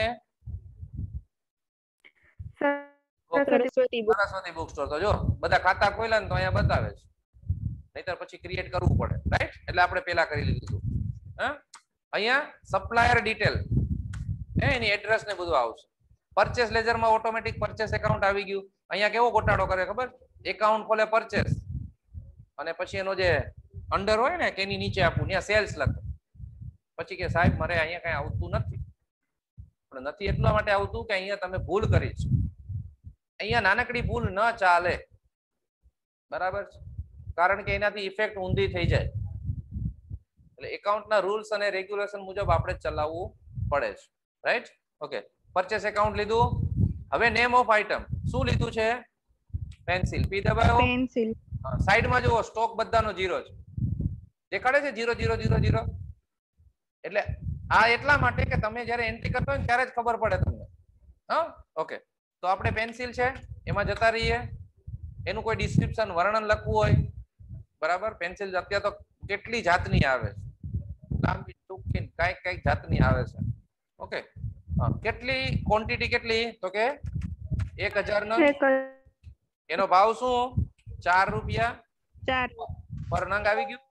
Saraswati Saraswati book store. તો જો બધા ખાતા ખોલ્યા ને તો અહીંયા બતાવે છે, નહીતર પછી ક્રિએટ કરવું પડે. રાઈટ? એટલે આપણે પેલા કરી લીધું. હા, અહીંયા સપ્લાયર ડિટેલ, એની એડ્રેસ ને બધું આવશે. પરચેસ લેજર માં ઓટોમેટિક પરચેસ એકાઉન્ટ આવી ગયું. અહીંયા કેવો ગોટાળો કરે ખબર? એકાઉન્ટ ખોલે પરચેસ અને પછી એનો જે અંડર હોય ને કે એની નીચે આપવું, ત્યાં સેલ્સ લખે. પછી કે સાહેબ મારે અહીંયા કઈ આવતું નથી. પણ નથી એટલા માટે આવતું કે અહીંયા તમે ભૂલ કરી છે. અહીંયા નાનકડી ભૂલ ન ચાલે, બરાબર છે? કારણ કે એનાથી ઇફેક્ટ ઊંધી થઈ જાય. એટલે એકાઉન્ટના રૂલ્સ અને રેગ્યુલેશન મુજબ આપણે ચલાવવું પડે છે. રાઈટ? ઓકે, પરચેસ એકાઉન્ટ લીધું. હવે નેમ ઓફ આઇટમ શું લીધું છે? પેન્સિલ. પી દબાવો. Pencil. સાઈડમાં જુઓ, સ્ટોક બધાનો 0 છે. દેખાડે છે 0 0 0 0. એટલે આ એટલા માટે કે તમે જ્યારે એન્ટ્રી કરતા હોય ને ત્યારે જ ખબર પડે તમને. હા, ઓકે. તો આપણે પેન્સિલ છે એમાં જતા રહીએ. એનું કોઈ ડિસ્ક્રિપ્શન વર્ણન લખવું હોય, બરાબર. પેન્સિલ અત્યારે તો કેટલી જાતની આવે છે, લાંબી ટૂંકી કઈક જાતની આવે છે. ઓકે, કેટલી ક્વોન્ટિટી કેટલી? તો કે 1000 નંગ. એનો ભાવ શું? 4 રૂપિયા 4. પર નંગ આવી ગયું.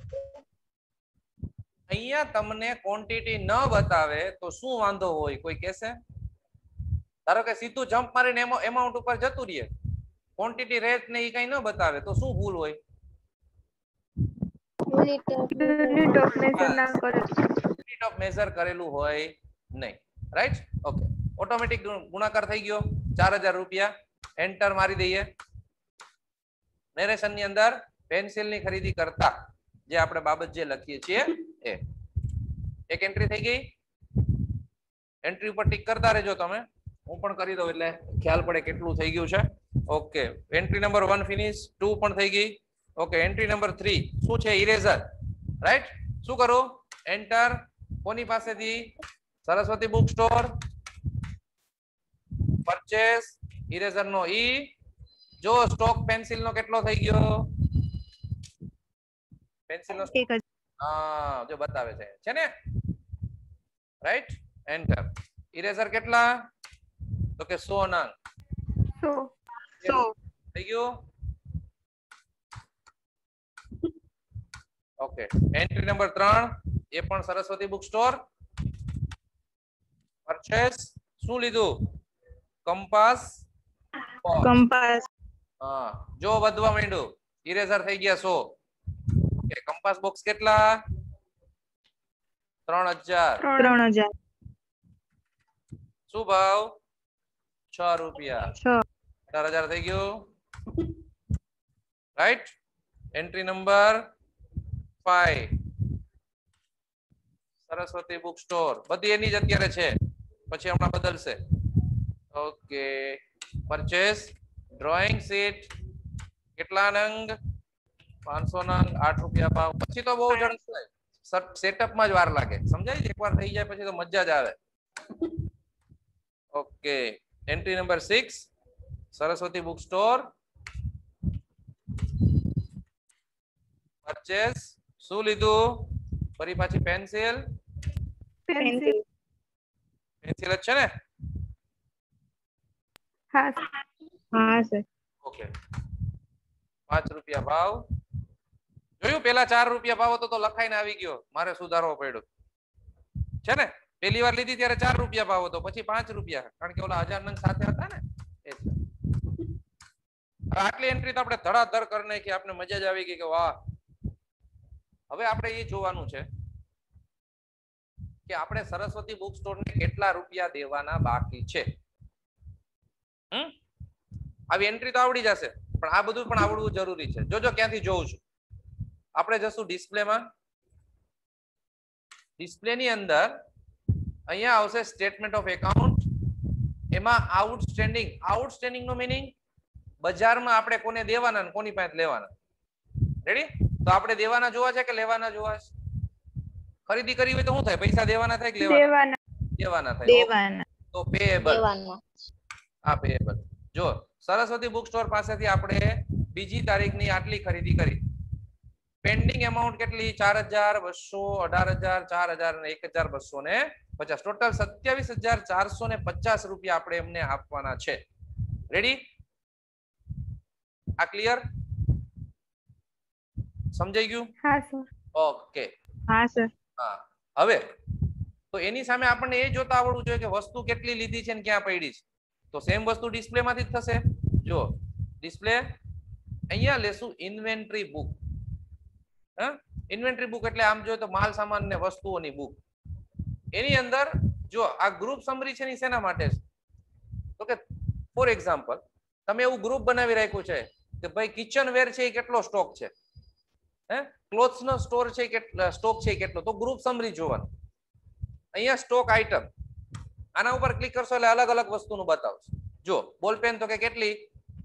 અહીંયા તમને ક્વોન્ટિટી ન બતાવે તો શું વાંધો હોય? કોઈ કહેશે? ધારો કે સીધું જમ્પ મારીને એમાઉન્ટ ઉપર જતું રહીએ, ક્વોન્ટિટી રેટ ને એ કઈ ન બતાવે તો શું ભૂલ હોય? યુનિટ ઓફ મેઝર ના કરેલું. યુનિટ ઓફ મેઝર કરેલું હોય નહીં. રાઈટ? ઓકે, ઓટોમેટિક ગુણાકાર થઈ ગયો 4000 રૂપિયા. એન્ટર મારી દઈએ. નેરેશન ની અંદર પેન્સિલ ની ખરીદી કરતા જે આપણે બાબત જે લખીએ છીએ એ એક એન્ટ્રી થઈ ગઈ. એન્ટ્રી ઉપર ટિક કરતા રહેજો તમે, હું પણ કરી દઉં એટલે ખ્યાલ પડે કેટલું થઈ ગયું છે. Okay, entry number 1 finish. 2 પણ થઈ ગઈ. ઓકે, એન્ટ્રી નંબર 3 શું છે? ઇરેઝર. રાઈટ? શું કરું? એન્ટર. કોની પાસેથી? Saraswati book store. Purchase eraser નો ઈ. જો સ્ટોક પેન્સિલ નો કેટલો થઈ ગયો? પેન્સિલ નો 1000. હા, જો બતાવે છે ને? રાઈટ? એન્ટર. ઇરેઝર કેટલા? તો કે 100 નંગ. 100. થઈ ગયું. ઓકે, એન્ટ્રી નંબર 3 એ પણ સરસ્વતી બુક સ્ટોર. પરચેસ શું લીધું? કંપાસ. Compass. હા, જો વધવા માંડ્યું. ઇરેઝર થઈ ગયા 100. ઓકે, કંપાસ બોક્સ કેટલા? 3000. 3000. શું ભાવ? 6 રૂપિયા. 6. 4000 થઈ ગયું. Right? Entry number 5 Saraswati book store. બધી એની જ અત્યારે છે, પછી હમણાં બદલશે. ઓકે, પરચેસ ડ્રોઈંગ શીટ કેટલા નંગ? 500 નંગ. 8 રૂપિયા ભાવ. પછી તો બહુ ઝડપ સેટઅપમાં જ વાર લાગે. સમજાય? એકવાર થઈ જાય પછી તો મજા જ આવે. Okay, entry number 6 Saraswati book store purchase શું લીધું? ફરી પાછી પેન્સિલ પેન્સિલ. પેન્સિલ જ છે ને? હા હા સર. ઓકે 5 રૂપિયા ભાવ. જોયું પેલા 4 રૂપિયા ભાવ હતો તો લખાઈને આવી ગયો, મારે સુધારવો પડ્યો છે ને. પહેલી વાર લીધી ત્યારે 4 રૂપિયા ભાવ હતો, પછી 5 રૂપિયા, કારણ કે ઓલા 1000 નંગ સાથે હતા ને એટલે. આટલી એન્ટ્રી તો આપણે ધડાધડ કરી નાખી, આપણે મજા જ આવી ગઈ કે વાહ. હવે આપણે એ જોવાનું છે કે આપણે સરસ્વતી બુક સ્ટોર ને કેટલા રૂપિયા દેવાના બાકી છે. આવી એન્ટ્રી તો આવડી જશે, પણ આ બધું પણ આવડવું જરૂરી છે. જોજો ક્યાંથી જોઉં છું. આપણે જશું ડિસ્પ્લેમાં. ડિસ્પ્લે ની અંદર અહીંયા આવશે સ્ટેટમેન્ટ ઓફ એકાઉન્ટ. એમાં આઉટસ્ટેન્ડિંગ. આઉટસ્ટેન્ડિંગ નો મીનિંગ બજારમાં આપણે કોને દેવાના ને કોની પાસે લેવાના. રેડી? તો આપણે દેવાના જોવા છે કે લેવાના જોવા છે? ખરીદી કરી હોય તો શું થાય? પૈસા દેવાના થાય કે લેવાના? દેવાના. દેવાના થાય. દેવાના. તો પેએબલ. દેવાના. આ પેએબલ. જો સરસ્વતી બુક સ્ટોર પાસેથી આપણે બીજી તારીખની આટલી ખરીદી કરી. પેન્ડિંગ એમાઉન્ટ કેટલી? 4200, 18000, 4000, 4000 અને 1250. ટોટલ 27450 રૂપિયા આપણે એમને આપવાના છે. રેડી? આ ક્લિયર? સમજાઈ ગયું? હા સર. ઓકે. હા સર. હા. હવે તો એની સામે આપણને એ જોતા આવડવું જોઈએ કે વસ્તુ કેટલી લીધી છે ને ક્યાં પડી છે. તો સેમ વસ્તુ ડિસ્પ્લે માંથી જ થશે. જો ડિસ્પ્લે અહીંયા લેશું ઇન્વેન્ટરી બુક. ઇન્વેન્ટરી બુક એટલે આમ જોઈએ તો માલ સામાન ને વસ્તુઓની બુક. એની અંદર જો આ ગ્રુપ સમરી છે ને શેના માટે છે? તો કે ફોર એક્ઝામ્પલ તમે એવું ગ્રુપ બનાવી રાખ્યું છે કે ભાઈ કિચન વેર છે એ કેટલો સ્ટોક છે, ક્લોથ્સ નો સ્ટોર છે સ્ટોક છે કેટલો, તો ગ્રુપ સમરી જોવાનું. અહીંયા સ્ટોક આઇટમ, આના ઉપર ક્લિક કરશો એટલે અલગ અલગ વસ્તુનું બતાવશે. જો બોલપેન તો કે કેટલી,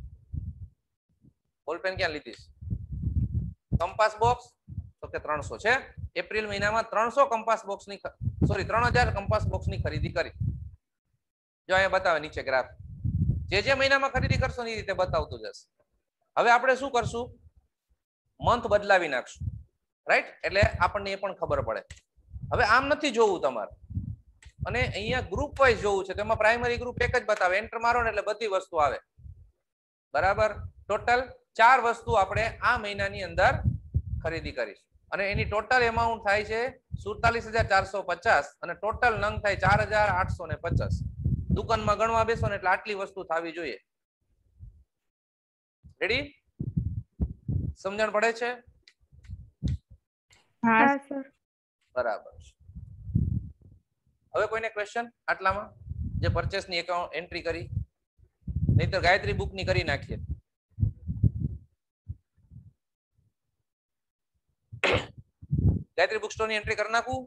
બોલપેન ક્યાં લીધી? કંપાસ બોક્સ તો કે 300 છે. એપ્રિલ મહિનામાં 300 કંપાસ બોક્સ ની સોરી 3000 કંપાસ બોક્સ ની ખરીદી કરી. જો અહીંયા બતાવે નીચે ગ્રાફ. જે મહિનામાં ખરીદી કરશો ને એ રીતે બતાવતું જશે. હવે આપણે શું કરશું? મંથ બદલાવી નાખશું. રાઈટ? એટલે આપણને એ પણ ખબર પડે. હવે આમ નથી જોવું તમારે, અને અહીંયા ગ્રુપ વાઇઝ જોવું છે. તો એમાં પ્રાઇમરી ગ્રુપ એક જ બતાવે. એન્ટર મારો ને એટલે બધી વસ્તુ આવે. બરાબર? ટોટલ 4 વસ્તુ આપણે આ મહિનાની અંદર ખરીદી કરીશું અને એની ટોટલ એમાઉન્ટ થાય છે 47450 અને ટોટલ નંગ થાય 4850. દુકાનમાં ગણવા બેસો ને એટલે આટલી વસ્તુ થવી જોઈએ. રેડી? સમજણ પડે છે? હા સર. બરાબર. હવે કોઈને ક્વેશ્ચન આટલામાં જે પરચેસ ની એકાઉન્ટ એન્ટ્રી કરી? નહીતર ગાયત્રી બુક ની કરી નાખીએ. ગાયત્રી બુક સ્ટોર ની એન્ટ્રી કરી નાખું?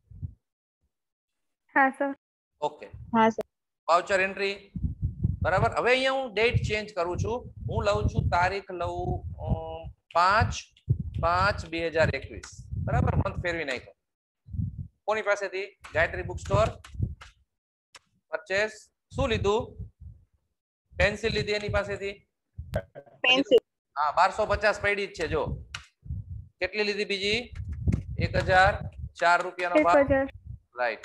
હા સર. ઓકે. હા સર. Voucher entry. બરાબર. હવે અહીંયા હું ડેટ ચેન્જ કરું છું. હું લઉં છું તારીખ લઉં 5/5/2021. બરાબર? મંથ ફેરવી નાખ્યો. કોની પાસેથી? Gayatri book store purchase. શું લીધું? પેન્સિલ લીધી એની પાસેથી. પેન્સિલ. હા 1250 પડી જ છે. જો કેટલી લીધી બીજી? 1004 રૂપિયાનો ભાવ. 1000. રાઈટ.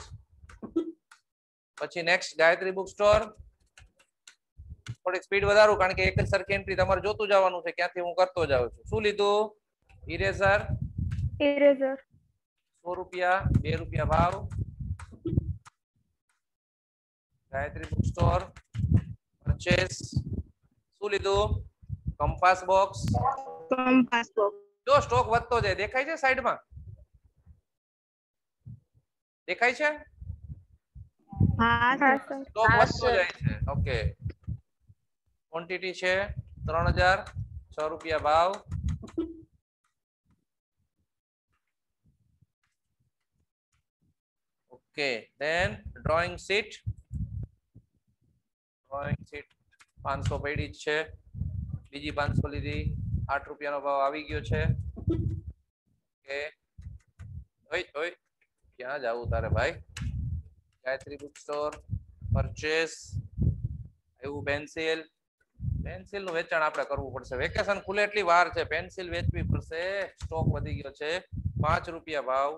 પછી નેક્સ્ટ ગાયત્રી બુક સ્ટોર. થોડી સ્પીડ વધારું કારણ કે એક જ સરખી એન્ટ્રી તમારે જોતું જવાનું છે, ક્યાંથી હું કરતો જાઉં છું. શું લીધું? ઇરેઝર. ઇરેઝર. 100 રૂપિયા, 2 રૂપિયા ભાવ. Gayatri book store purchase. શું લીધું? Compass box. Compass box. જો સ્ટોક વધતો જાય, દેખાય છે સાઈડમાં? દેખાય છે? હા હા સર. સર. સ્ટોક હા, વધતો સર. જાય છે. ઓકે. ક્વોન્ટિટી છે 3000, 6 રૂપિયા ભાવ. Okay. Then drawing sheet. Drawing sheet 500 પડી જ છે. બીજી 500 લીધી. 8 રૂપિયાનો ભાવ આવી ગયો છે. ઓકે. ઓય ઓય ક્યાં જાવું તારે ભાઈ? Gayatri book store purchase. એવું પેન્સિલ પેન્સિલ નું વેચાણ આપણે કરવું પડશે. વેકેશન ખુલે એટલી વાર છે. પેન્સિલ વેચવી પડશે. સ્ટોક વધી ગયો છે. 5 રૂપિયા ભાવ.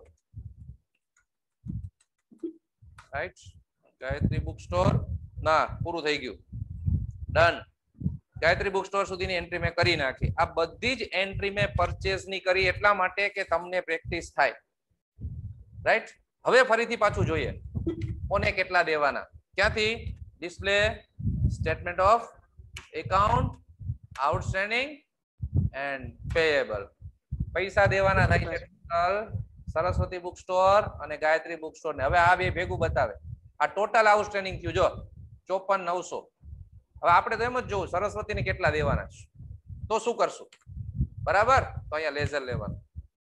રાઈટ. ગાયત્રી બુક સ્ટોર ના પૂરું થઈ ગયું. ડન. ગાયત્રી બુક સ્ટોર સુધીની એન્ટ્રી મેં કરી નાખી. આ બધી જ એન્ટ્રી મેં પરચેસ ની કરી એટલા માટે કે તમને પ્રેક્ટિસ થાય. રાઈટ. હવે ફરીથી પાછું જોઈએ કોને કેટલા દેવાના. ક્યાંથી? Display statement of account, outstanding and payable. પૈસા દેવાના થાય છે ટોટલ સરસ્વતી બુક સ્ટોર અને ગાયત્રી બુક સ્ટોર ને. હવે આ બે ભેગું બતાવે. આ ટોટલ આઉટસ્ટેન્ડિંગ થયું જો 54,900. હવે આપણે તો એમ જ જોવું સરસ્વતીને કેટલા દેવાના છે. તો શું કરશું? બરાબર. તો અહીંયા લેઝર લેવાનું.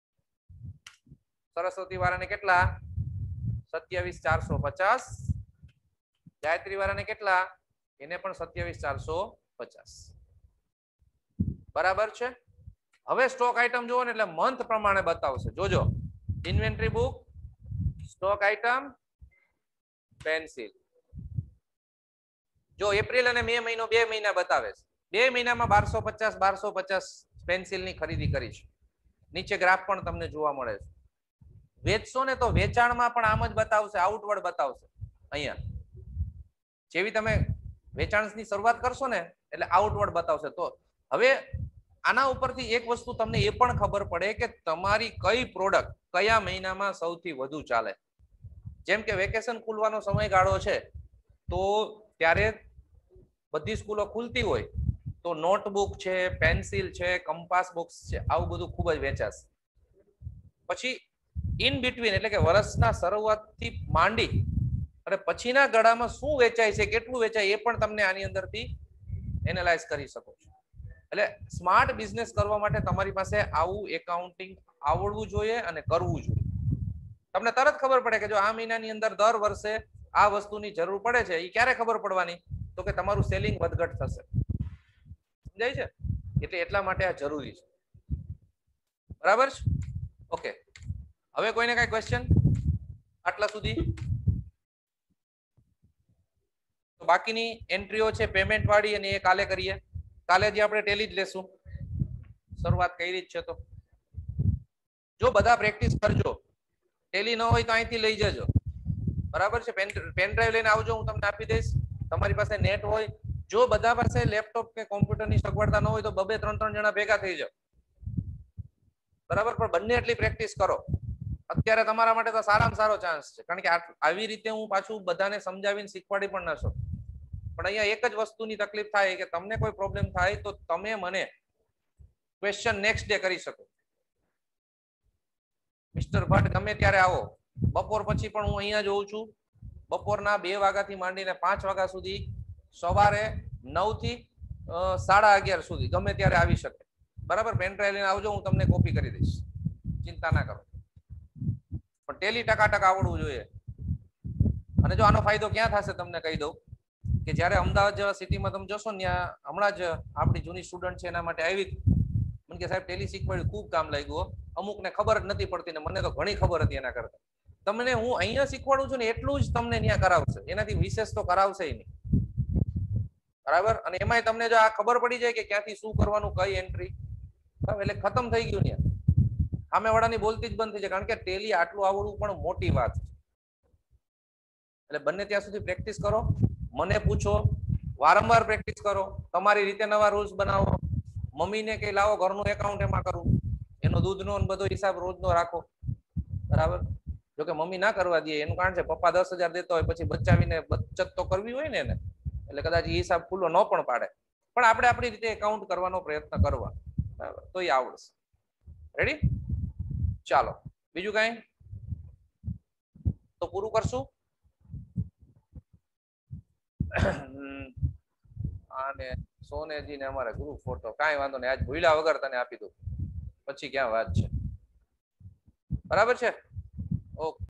સરસ્વતી વાળાને કેટલા? 27,450. ગાયત્રી વાળાને કેટલા? એને પણ 27,450. બરાબર છે. હવે સ્ટોક આઇટમ જુઓ ને એટલે મંથ પ્રમાણે બતાવશે. જોજો inventory book, stock item, pencil. જો એપ્રિલ અને મે મહિનો 2 મહિના બતાવે છે. 2 મહિનામાં 1250 પેન્સિલ ની ખરીદી કરી છે. નીચે ગ્રાફ પણ તમને જોવા મળે છે. વેચશો ને તો વેચાણમાં પણ આમ જ બતાવશે. આઉટવર્ડ બતાવશે. અહીંયા જેવી તમે વેચાણની શરૂઆત કરશો ને એટલે આઉટવર્ડ બતાવશે. તો હવે આના ઉપરથી એક વસ્તુ તમને એ પણ ખબર પડે કે તમારી કઈ પ્રોડક્ટ કયા મહિનામાં સૌથી વધુ ચાલે. જેમ કે વેકેશન ખુલવાનો સમયગાળો છે તો ત્યારે બધી સ્કૂલો ખુલતી હોય તો નોટબુક છે, પેન્સિલ છે, કંપાસ બોક્સ છે, આવું બધું ખૂબ જ વેચાશે. પછી ઇન બિટવીન એટલે કે વર્ષના શરૂઆતથી માંડી અને પછીના ગાળામાં શું વેચાય છે, કેટલું વેચાય એ પણ તમને આની અંદરથી એનાલાઇઝ કરી શકો છો. એટલે સ્માર્ટ બિઝનેસ કરવા માટે તમારી પાસે આવું એકાઉન્ટિંગ આવડવું જોઈએ અને કરવું જોઈએ. તમને તરત ખબર પડે કે જો આ મહિનાની અંદર દર વર્ષે આ વસ્તુની જરૂર પડે છે. એ ક્યારે ખબર પડવાની? તો કે તમારું સેલિંગ વધઘટ થશે. સમજાય છે? એટલે એટલા માટે આ જરૂરી છે. બરાબર છે? ઓકે. હવે કોઈને કઈ ક્વેશ્ચન આટલા સુધી? તો બાકીની એન્ટ્રીઓ છે પેમેન્ટ વાળી અને એ કાલે કરીએ. કાલે જે આપણે ટેલી જ લેશું. શરૂઆત કરી જ છે તો જો બધા પ્રેક્ટિસ કરજો. ટેલી ન હોય તો અહીંથી લઈ જજો. બરાબર છે. પેન ડ્રાઈવ લઈને આવજો. હું તમને આપી દઈશ. તમારી પાસે નેટ હોય. જો બધા પાસે લેપટોપ કે કોમ્પ્યુટરની સગવડતા ન હોય તો 2-3 જણા ભેગા થઈ જાઓ. બરાબર. પણ બંને એટલી પ્રેક્ટિસ કરો. અત્યારે તમારા માટે તો સારામાં સારો ચાન્સ છે. કારણ કે આવી રીતે હું પાછું બધાને સમજાવીને શીખવાડી પણ ન શકું. પણ અહીંયા એક જ વસ્તુની તકલીફ થાય કે તમને કોઈ પ્રોબ્લેમ થાય તો તમે મને ક્વેશ્ચન નેક્સ્ટ ડે કરી શકો. મિસ્ટર ભટ્ટ ગમે ત્યારે આવો. બપોર પછી પણ હું અહીંયા જ હોઉં છું. બપોરના 2 વાગ્યાથી માંડીને 5 વાગ્યા સુધી, સવારે 9 થી 11:30 સુધી ગમે ત્યારે આવી શકે. બરાબર. પેન ડ્રાઈવ લઈને આવજો. હું તમને કોપી કરી દઈશ. ચિંતા ના કરો. પણ ટેલી ટકાટક આવડવું જોઈએ. અને જો આનો ફાયદો ક્યાં થશે તમને કહી દઉં કે જ્યારે અમદાવાદ જેવા સિટીમાં તમે જોશો ને ત્યાં હમણાં જ આપણી જૂની સ્ટુડન્ટ છે એના માટે આવી મને કે સાહેબ ટેલી શીખવાડ્યું ખૂબ કામ લાગ્યું. અમુકને ખબર જ નથી પડતી ને મને તો ઘણી ખબર હતી એના કરતા. તમને હું અહીંયા શીખવાડું છું ને એટલું જ તમને ત્યાં કરાવશે. એનાથી વિશેષ તો કરાવશે નહીં. બરાબર. અને એમાંય તમને જો આ ખબર પડી જાય કે ક્યાંથી શું કરવાનું, કઈ એન્ટ્રી, બરાબર, એટલે ખતમ થઈ ગયું ત્યાં. સામેવાળાની બોલતી જ બંધ થઈ જાય. કારણ કે ટેલી આટલું આવડવું પણ મોટી વાત છે. એટલે બંને ત્યાં સુધી પ્રેક્ટિસ કરો. મને પૂછો. વારંવાર પ્રેક્ટિસ કરો. તમારી રીતે નવા રૂલ્સ બનાવો. મમ્મીને કઈ લાવો ઘરનું એકાઉન્ટ એમાં કરવું. એનો દૂધનો બધો હિસાબ રોજનો રાખો. બરાબર. જોકે મમ્મી ના કરવા દે એનું કારણ છે પપ્પા 10,000 દેતો હોય પછી બચાવીને બચત તો કરવી હોય ને એને. એટલે કદાચ એ હિસાબ ખુલ્લો ન પણ પાડે. પણ આપણે આપણી રીતે એકાઉન્ટ કરવાનો પ્રયત્ન કરવા. બરાબર. તો એ આવડશે. રેડી? ચાલો. બીજું કઈ તો પૂરું કરશું. અને સોનેજી ને અમારે ગ્રુપ ફોટો કાંઈ વાંધો નહીં. આજ ભૂલ્યા વગર તને આપી દઉં. પછી ક્યાં વાત છે. બરાબર છે? ઓકે.